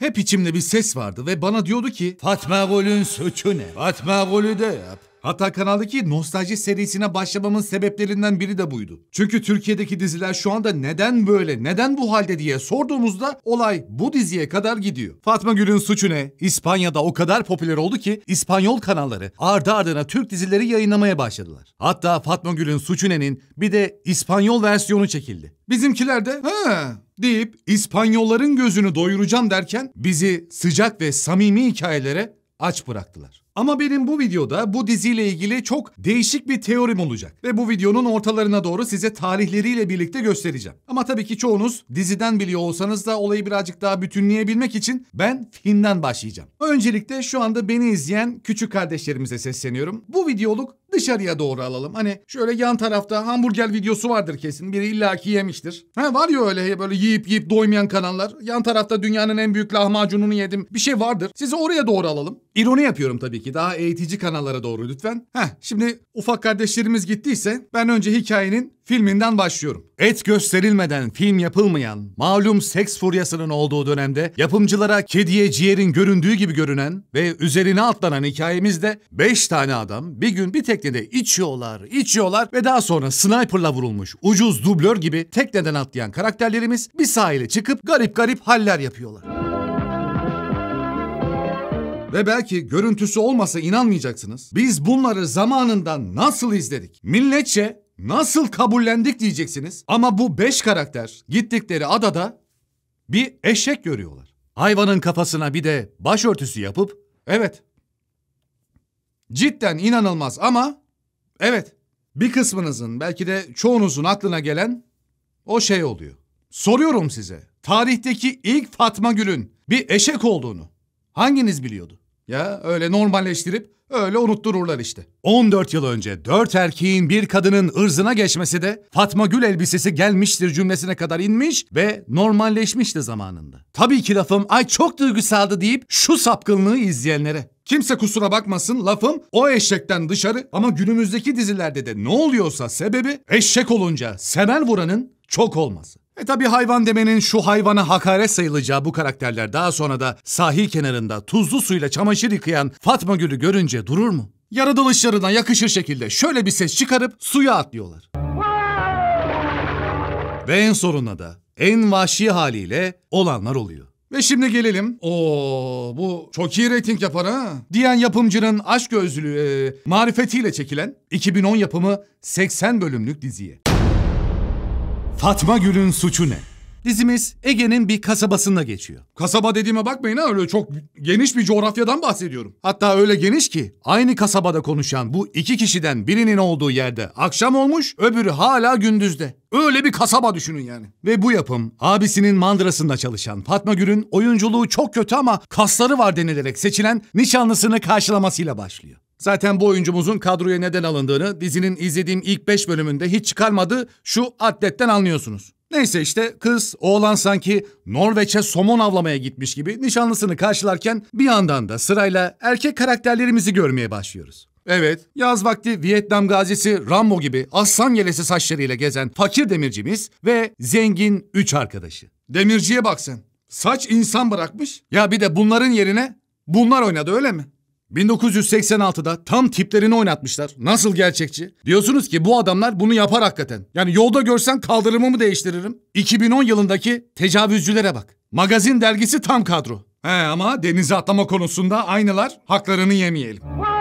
hep içimde bir ses vardı ve bana diyordu ki Fatma Gül'ün suçu ne? Fatma Gül'ü de yap. Hatta kanaldaki nostalji serisine başlamamın sebeplerinden biri de buydu. Çünkü Türkiye'deki diziler şu anda neden böyle, neden bu halde diye sorduğumuzda olay bu diziye kadar gidiyor. Fatma Gül'ün suçu ne? İspanya'da o kadar popüler oldu ki İspanyol kanalları ardı ardına Türk dizileri yayınlamaya başladılar. Hatta Fatma Gül'ün suçu ne'nin bir de İspanyol versiyonu çekildi. Bizimkiler de deyip İspanyolların gözünü doyuracağım derken bizi sıcak ve samimi hikayelere aç bıraktılar. Ama benim bu videoda bu diziyle ilgili çok değişik bir teorim olacak. Ve bu videonun ortalarına doğru size tarihleriyle birlikte göstereceğim. Ama tabii ki çoğunuz diziden biliyor olsanız da olayı birazcık daha bütünleyebilmek için ben filmden başlayacağım. Öncelikle şu anda beni izleyen küçük kardeşlerimize sesleniyorum. Bu videoluk dışarıya doğru alalım. Hani şöyle yan tarafta hamburger videosu vardır kesin. Biri illaki yemiştir. Var ya öyle böyle yiyip doymayan kanallar. Yan tarafta dünyanın en büyük lahmacununu yedim. Bir şey vardır. Sizi oraya doğru alalım. İroni yapıyorum tabii ki. Daha eğitici kanallara doğru lütfen. Şimdi ufak kardeşlerimiz gittiyse ben önce hikayenin filminden başlıyorum. Et gösterilmeden film yapılmayan, malum seks furyasının olduğu dönemde yapımcılara kediye ciğerin göründüğü gibi görünen ve üzerine atlanan hikayemizde 5 tane adam bir gün bir teknede içiyorlar ve daha sonra sniperla vurulmuş ucuz dublör gibi tekneden atlayan karakterlerimiz bir sahile çıkıp garip haller yapıyorlar. Ve belki görüntüsü olmasa inanmayacaksınız. Biz bunları zamanında nasıl izledik? Milletçe nasıl kabullendik diyeceksiniz. Ama bu 5 karakter gittikleri adada bir eşek görüyorlar. Hayvanın kafasına bir de başörtüsü yapıp evet. Cidden inanılmaz ama evet. Bir kısmınızın belki de çoğunuzun aklına gelen o şey oluyor. Soruyorum size. Tarihteki ilk Fatma Gül'ün bir eşek olduğunu hanginiz biliyordu? Ya öyle normalleştirip öyle unuttururlar işte. 14 yıl önce 4 erkeğin bir kadının ırzına geçmesi de Fatma Gül elbisesi gelmiştir cümlesine kadar inmiş ve normalleşmişti zamanında. Tabii ki lafım ay çok duygusaldı deyip şu sapkınlığı izleyenlere. Kimse kusura bakmasın lafım o eşekten dışarı ama günümüzdeki dizilerde de ne oluyorsa sebebi eşek olunca semer vuranın çok olması. Tabii hayvan demenin şu hayvana hakaret sayılacağı bu karakterler daha sonra da sahil kenarında tuzlu suyla çamaşır yıkayan Fatma Gül'ü görünce durur mu? Yaratılışlarına yakışır şekilde şöyle bir ses çıkarıp suya atlıyorlar. Ve en sonunda da en vahşi haliyle olanlar oluyor. Ve şimdi gelelim. Bu çok iyi reyting yapar ha. Diyen yapımcının açgözlülüğü marifetiyle çekilen 2010 yapımı 80 bölümlük diziye. Fatma Gül'ün suçu ne? Dizimiz Ege'nin bir kasabasında geçiyor. Kasaba dediğime bakmayın ha, öyle çok geniş bir coğrafyadan bahsediyorum. Hatta öyle geniş ki aynı kasabada konuşan bu 2 kişiden birinin olduğu yerde akşam olmuş, öbürü hala gündüzde. Öyle bir kasaba düşünün yani. Ve bu yapım abisinin mandırasında çalışan Fatma Gül'ün oyunculuğu çok kötü ama kasları var denilerek seçilen nişanlısını karşılamasıyla başlıyor. Zaten bu oyuncumuzun kadroya neden alındığını dizinin izlediğim ilk 5 bölümünde hiç çıkarmadığı şu atletten anlıyorsunuz. Neyse işte kız, oğlan sanki Norveç'e somon avlamaya gitmiş gibi nişanlısını karşılarken bir yandan da sırayla erkek karakterlerimizi görmeye başlıyoruz. Evet, yaz vakti Vietnam gazisi Rambo gibi aslan yelesi saçlarıyla gezen fakir demircimiz ve zengin 3 arkadaşı. Demirciye bak sen. Saç insan bırakmış. Ya bir de bunların yerine bunlar oynadı öyle mi? 1986'da tam tiplerini oynatmışlar. Nasıl gerçekçi? Diyorsunuz ki bu adamlar bunu yapar hakikaten. Yani yolda görsen kaldırımımı değiştiririm. 2010 yılındaki tecavüzcülere bak. Magazin dergisi tam kadro. Ama denize atlama konusunda aynılar, haklarını yemeyelim.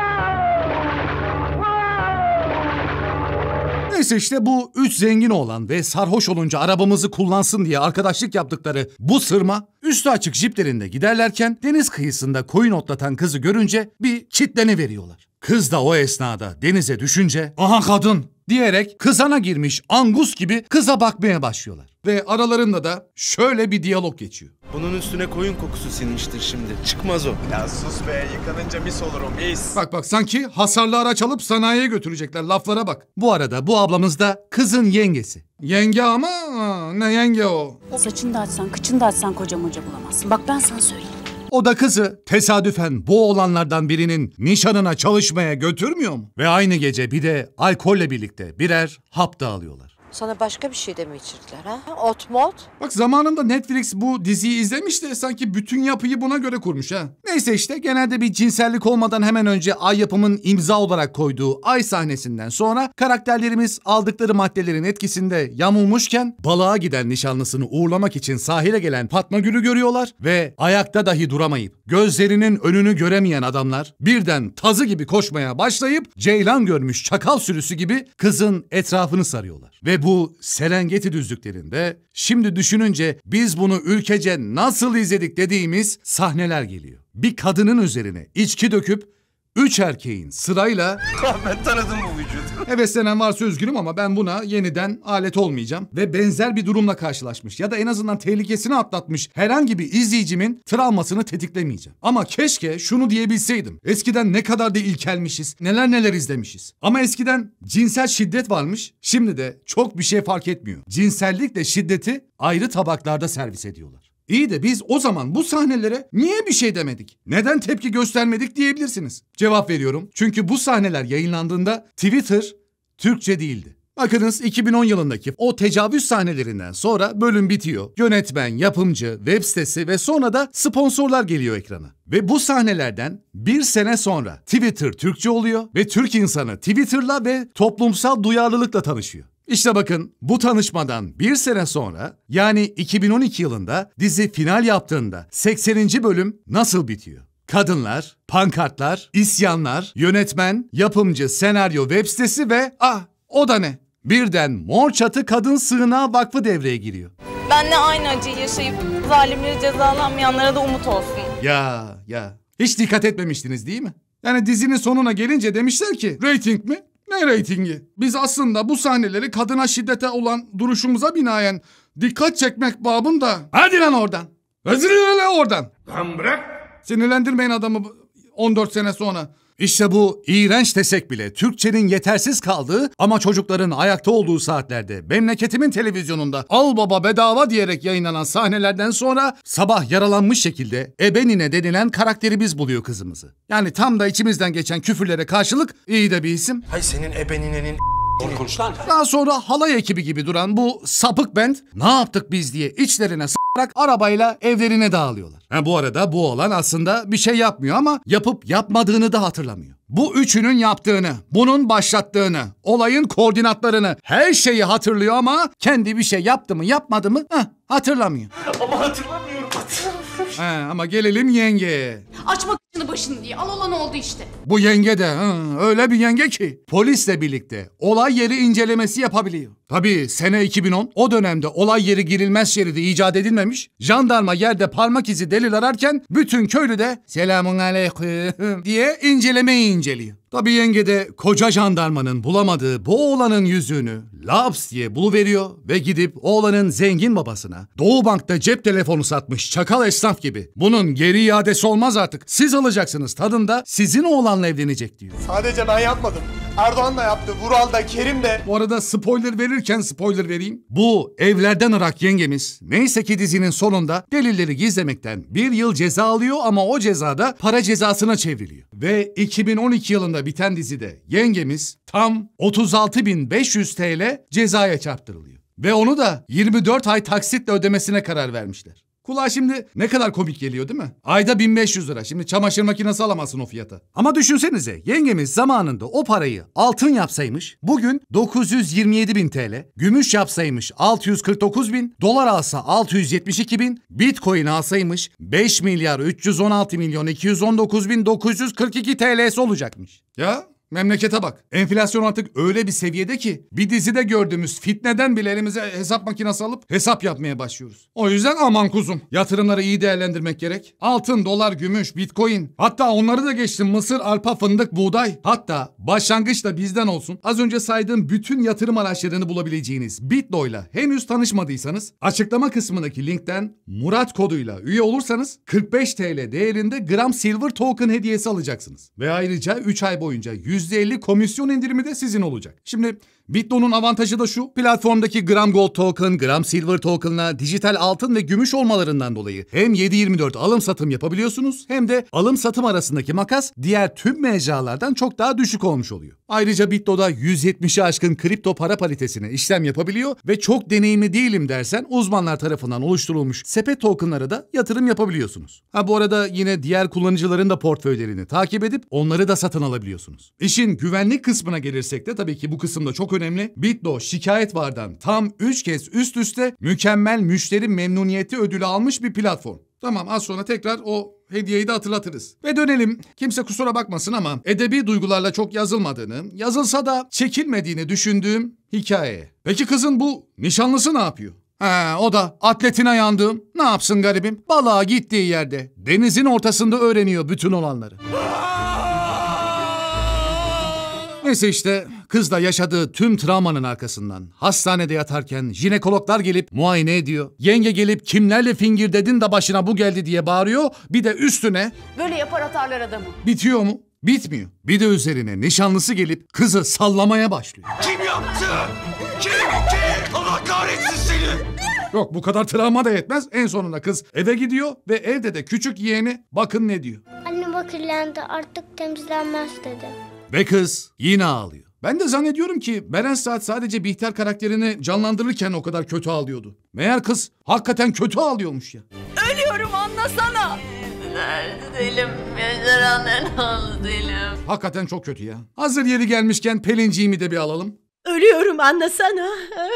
Neyse işte bu 3 zengin oğlan ve sarhoş olunca arabamızı kullansın diye arkadaşlık yaptıkları bu sırma üstü açık jiplerinde giderlerken deniz kıyısında koyun otlatan kızı görünce bir çitleniveriyorlar. Kız da o esnada denize düşünce aha kadın diyerek kızana girmiş angus gibi kıza bakmaya başlıyorlar. Ve aralarında da şöyle bir diyalog geçiyor. Bunun üstüne koyun kokusu sinmiştir şimdi. Çıkmaz o. Ya sus be, yıkanınca mis olurum mis. Bak sanki hasarlı araç alıp sanayiye götürecekler, laflara bak. Bu arada bu ablamız da kızın yengesi. Yenge ama ne yenge o? Saçını da açsan, kıçını da açsan koca bulamazsın. Bak ben sana söyleyeyim. O da kızı tesadüfen bu oğlanlardan birinin nişanına çalışmaya götürmüyor mu? Ve aynı gece bir de alkolle birlikte birer hap da alıyorlar. Sana başka bir şey de mi içirdiler ha? Ot mot? Bak zamanında Netflix bu diziyi izlemiş de sanki bütün yapıyı buna göre kurmuş ha. Neyse işte genelde bir cinsellik olmadan hemen önce Ay Yapım'ın imza olarak koyduğu Ay sahnesinden sonra karakterlerimiz aldıkları maddelerin etkisinde yamulmuşken balığa giden nişanlısını uğurlamak için sahile gelen Fatma Gül'ü görüyorlar ve ayakta dahi duramayıp gözlerinin önünü göremeyen adamlar birden tazı gibi koşmaya başlayıp ceylan görmüş çakal sürüsü gibi kızın etrafını sarıyorlar. Ve bu Serengeti düzlüklerinde şimdi düşününce biz bunu ülkece nasıl izledik dediğimiz sahneler geliyor. Bir kadının üzerine içki döküp 3 erkeğin sırayla... Ben tanıdım bu vücudu. Heveslenen varsa üzgünüm ama ben buna yeniden alet olmayacağım. Ve benzer bir durumla karşılaşmış ya da en azından tehlikesini atlatmış herhangi bir izleyicimin travmasını tetiklemeyeceğim. Ama keşke şunu diyebilseydim. Eskiden ne kadar da ilkelmişiz, neler neler izlemişiz. Ama eskiden cinsel şiddet varmış, şimdi de çok bir şey fark etmiyor. Cinsellikle şiddeti ayrı tabaklarda servis ediyorlar. İyi de biz o zaman bu sahnelere niye bir şey demedik? Neden tepki göstermedik diyebilirsiniz. Cevap veriyorum. Çünkü bu sahneler yayınlandığında Twitter Türkçe değildi. Bakınız 2010 yılındaki o tecavüz sahnelerinden sonra bölüm bitiyor. Yönetmen, yapımcı, web sitesi ve sonra da sponsorlar geliyor ekrana. Ve bu sahnelerden bir sene sonra Twitter Türkçe oluyor ve Türk insanı Twitter'la ve toplumsal duyarlılıkla tanışıyor. İşte bakın bu tanışmadan bir sene sonra yani 2012 yılında dizi final yaptığında 80. bölüm nasıl bitiyor? Kadınlar, pankartlar, isyanlar, yönetmen, yapımcı, senaryo, web sitesi ve o da ne? Birden Mor Çatı Kadın Sığınağı Vakfı devreye giriyor. Benle aynı acıyı yaşayıp zalimleri cezalanmayanlara da umut olsun. Ya hiç dikkat etmemiştiniz değil mi? Yani dizinin sonuna gelince demişler ki reyting mi? Ne reytingi? Biz aslında bu sahneleri kadına şiddete olan duruşumuza binaen dikkat çekmek babında. Hadi lan oradan. Özür oradan. Lan bırak. Sinirlendirmeyin adamı 14 sene sonra. İşte bu iğrenç desek bile Türkçenin yetersiz kaldığı ama çocukların ayakta olduğu saatlerde memleketimin televizyonunda al baba bedava diyerek yayınlanan sahnelerden sonra sabah yaralanmış şekilde ebenine denilen karakteri biz buluyor kızımızı. Yani tam da içimizden geçen küfürlere karşılık iyi de bir isim. Hay senin ebeninenin konuş lan. Daha sonra halay ekibi gibi duran bu sapık band ne yaptık biz diye içlerine s**arak arabayla evlerine dağılıyorlar. Bu arada bu olan aslında bir şey yapmıyor ama yapıp yapmadığını da hatırlamıyor. Bu üçünün yaptığını, bunun başlattığını, olayın koordinatlarını her şeyi hatırlıyor ama kendi bir şey yaptı mı yapmadı mı hatırlamıyor. Ama hatırlamıyorum. Ama gelelim yengeye. Açmak için başını diye. Al olan oldu işte. Bu yenge de öyle bir yenge ki polisle birlikte olay yeri incelemesi yapabiliyor. Tabii sene 2010 o dönemde olay yeri girilmez şeridi icat edilmemiş. Jandarma yerde parmak izi delil ararken bütün köylü de selamun aleyküm diye incelemeyi inceliyor. Tabii yenge de koca jandarmanın bulamadığı bu oğlanın yüzüğünü laps diye buluveriyor ve gidip oğlanın zengin babasına Doğu Bank'ta cep telefonu satmış çakal esnaf gibi bunun geri iadesi olmaz artık siz alacaksınız tadında sizin oğlanla evlenecek diyor. Sadece ben yapmadım. Erdoğan da yaptı, Vural da, Kerim de. Bu arada spoiler verirken spoiler vereyim. Bu evlerden Irak yengemiz neyse ki dizinin sonunda delilleri gizlemekten 1 yıl ceza alıyor ama o cezada para cezasına çevriliyor. Ve 2012 yılında biten dizide yengemiz tam 36.500 TL cezaya çarptırılıyor. Ve onu da 24 ay taksitle ödemesine karar vermişler. Kulağa şimdi ne kadar komik geliyor değil mi? Ayda 1500 lira. Şimdi çamaşır makinesi alamazsın o fiyata. Ama düşünsenize yengemiz zamanında o parayı altın yapsaymış bugün 927.000 TL, gümüş yapsaymış 649.000, dolar alsa 672.000, bitcoin alsaymış 5 milyar 316 milyon 219.942 TL'si olacakmış. Ya memlekete bak. Enflasyon artık öyle bir seviyede ki bir dizide gördüğümüz fitneden bile elimize hesap makinesi alıp hesap yapmaya başlıyoruz. O yüzden aman kuzum. Yatırımları iyi değerlendirmek gerek. Altın, dolar, gümüş, bitcoin. Hatta onları da geçtim. Mısır, arpa, fındık, buğday. Hatta başlangıçta bizden olsun. Az önce saydığım bütün yatırım araçlarını bulabileceğiniz Bitlo'yla henüz tanışmadıysanız açıklama kısmındaki linkten Murat koduyla üye olursanız 45 TL değerinde gram silver token hediyesi alacaksınız. Ve ayrıca 3 ay boyunca %50 komisyon indirimi de sizin olacak. Şimdi Bitdo'nun avantajı da şu. Platformdaki gram gold token, gram silver token'la dijital altın ve gümüş olmalarından dolayı hem 7/24 alım satım yapabiliyorsunuz hem de alım satım arasındaki makas diğer tüm mecralardan çok daha düşük olmuş oluyor. Ayrıca Bitdo'da 170'i aşkın kripto para paritesine işlem yapabiliyor ve çok deneyimli değilim dersen uzmanlar tarafından oluşturulmuş sepet token'lara da yatırım yapabiliyorsunuz. Bu arada yine diğer kullanıcıların da portföylerini takip edip onları da satın alabiliyorsunuz. İşin güvenlik kısmına gelirsek de tabii ki bu kısım da çok önemli. Bitdo şikayet vardan tam 3 kez üst üste mükemmel müşteri memnuniyeti ödülü almış bir platform. Tamam, az sonra tekrar o hediyeyi de hatırlatırız. Ve dönelim, kimse kusura bakmasın ama edebi duygularla çok yazılmadığını, yazılsa da çekilmediğini düşündüğüm hikayeye. Peki kızın bu nişanlısı ne yapıyor? O da atletine yandığım. Ne yapsın garibim? Balığa gittiği yerde, denizin ortasında öğreniyor bütün olanları. Neyse işte kız da yaşadığı tüm travmanın arkasından hastanede yatarken jinekologlar gelip muayene ediyor. Yenge gelip kimlerle fingir dedin de başına bu geldi diye bağırıyor. Bir de üstüne Böyle yapar atarlar adamı. bitiyor mu? Bitmiyor. Bir de üzerine nişanlısı gelip kızı sallamaya başlıyor. Kim yaptı? Kim? Allah kahretsin seni. Yok, bu kadar travma da yetmez. En sonunda kız eve gidiyor ve evde de küçük yeğeni bakın ne diyor. Annem kirlendi, artık temizlenmez dedi. Ve kız yine ağlıyor. Ben de zannediyorum ki Beren Saat sadece Bihter karakterini canlandırırken o kadar kötü ağlıyordu. Meğer kız hakikaten kötü ağlıyormuş ya. Ölüyorum, anlasana. Değilim. Yaşaranların oğlu değilim. Hakikaten çok kötü ya. Hazır yeri gelmişken Pelinciğimi de bir alalım. Ölüyorum, anlasana.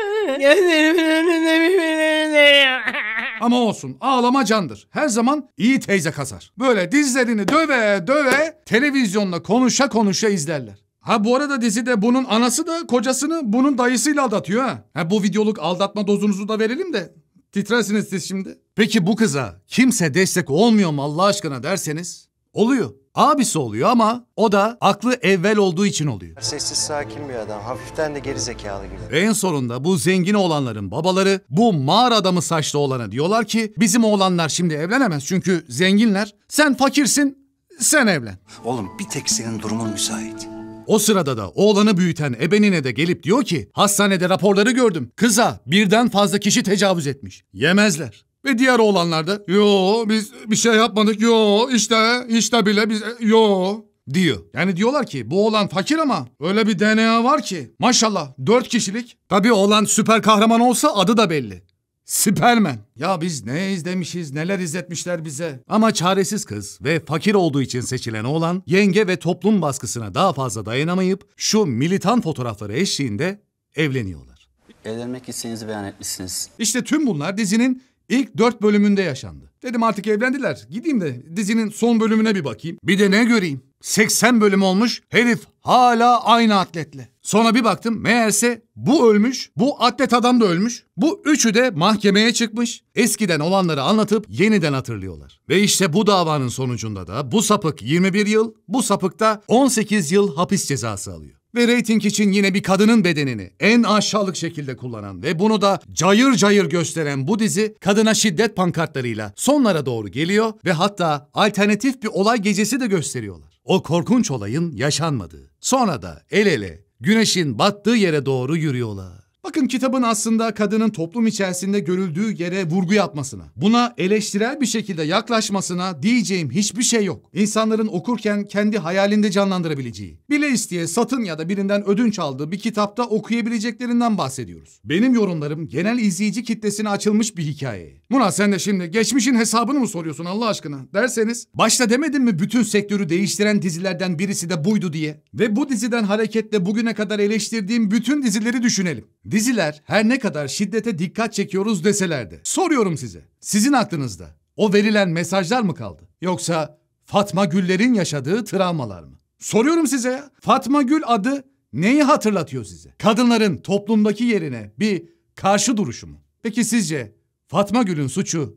Ama olsun, ağlama candır. Her zaman iyi teyze kasar. Böyle dizlerini döve döve televizyonda konuşa konuşa izlerler. Bu arada dizide bunun anası da kocasını bunun dayısıyla aldatıyor ha. Bu videoluk aldatma dozunuzu da verelim de titrersiniz siz şimdi. Peki bu kıza kimse destek olmuyor mu Allah aşkına derseniz? Oluyor. Abisi oluyor ama o da aklı evvel olduğu için oluyor. Sessiz sakin bir adam. Hafiften de geri zekalı gibi. En sonunda bu zengin oğlanların babaları bu mağara adamı saçlı oğlana diyorlar ki bizim oğlanlar şimdi evlenemez çünkü zenginler. Sen fakirsin, sen evlen. Oğlum bir tek senin durumun müsait. O sırada da oğlanı büyüten ebenine de gelip diyor ki hastanede raporları gördüm. Kıza birden fazla kişi tecavüz etmiş. Yemezler. Ve diğer oğlanlar da yo biz bir şey yapmadık, yo işte bile biz yo diyor. Yani diyorlar ki bu oğlan fakir ama öyle bir DNA var ki maşallah 4 kişilik. Tabii oğlan süper kahraman olsa adı da belli. Süpermen. Ya biz ne izlemişiz, neler izletmişler bize. Ama çaresiz kız ve fakir olduğu için seçilen oğlan yenge ve toplum baskısına daha fazla dayanamayıp şu militan fotoğrafları eşliğinde evleniyorlar. Evlenmek isteğinizi beyan etmişsiniz. İşte tüm bunlar dizinin İlk 4 bölümünde yaşandı. Dedim artık evlendiler. Gideyim de dizinin son bölümüne bir bakayım. Bir de ne göreyim? 80 bölüm olmuş. Herif hala aynı atletle. Sonra bir baktım meğerse bu ölmüş. Bu atlet adam da ölmüş. Bu üçü de mahkemeye çıkmış. Eskiden olanları anlatıp yeniden hatırlıyorlar. Ve işte bu davanın sonucunda da bu sapık 21 yıl, bu sapık da 18 yıl hapis cezası alıyor. Ve reyting için yine bir kadının bedenini en aşağılık şekilde kullanan ve bunu da cayır cayır gösteren bu dizi kadına şiddet pankartlarıyla sonlara doğru geliyor ve hatta alternatif bir olay gecesi de gösteriyorlar. O korkunç olayın yaşanmadığı. Sonra da el ele güneşin battığı yere doğru yürüyorlar. Bakın kitabın aslında kadının toplum içerisinde görüldüğü yere vurgu yapmasına, buna eleştirel bir şekilde yaklaşmasına diyeceğim hiçbir şey yok. İnsanların okurken kendi hayalinde canlandırabileceği, bile isteye satın ya da birinden ödünç aldığı bir kitapta okuyabileceklerinden bahsediyoruz. Benim yorumlarım genel izleyici kitlesine açılmış bir hikaye. Murat sen de şimdi geçmişin hesabını mı soruyorsun Allah aşkına derseniz, başta demedim mi bütün sektörü değiştiren dizilerden birisi de buydu diye? Ve bu diziden hareketle bugüne kadar eleştirdiğim bütün dizileri düşünelim. Diziler her ne kadar şiddete dikkat çekiyoruz deseler de soruyorum size. Sizin aklınızda o verilen mesajlar mı kaldı? Yoksa Fatma Güller'in yaşadığı travmalar mı? Soruyorum size ya. Fatma Gül adı neyi hatırlatıyor size? Kadınların toplumdaki yerine bir karşı duruşu mu? Peki sizce Fatma Gül'ün suçu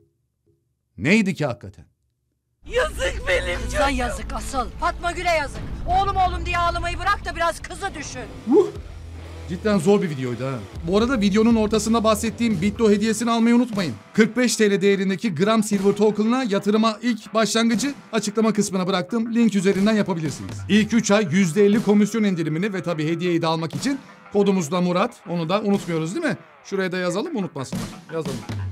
neydi ki hakikaten? Yazık benim çocuğum. Sana yazık asıl. Fatma Gül'e yazık. Oğlum diye ağlamayı bırak da biraz kızı düşün. Cidden zor bir videoydu ha. Bu arada videonun ortasında bahsettiğim Bitdo hediyesini almayı unutmayın. 45 TL değerindeki gram silver token'la yatırıma ilk başlangıcı açıklama kısmına bıraktım. Link üzerinden yapabilirsiniz. İlk 3 ay %50 komisyon indirimini ve tabii hediyeyi de almak için Kodumuz da Murat. Onu da unutmuyoruz değil mi? Şuraya da yazalım, unutmasınlar. Yazalım.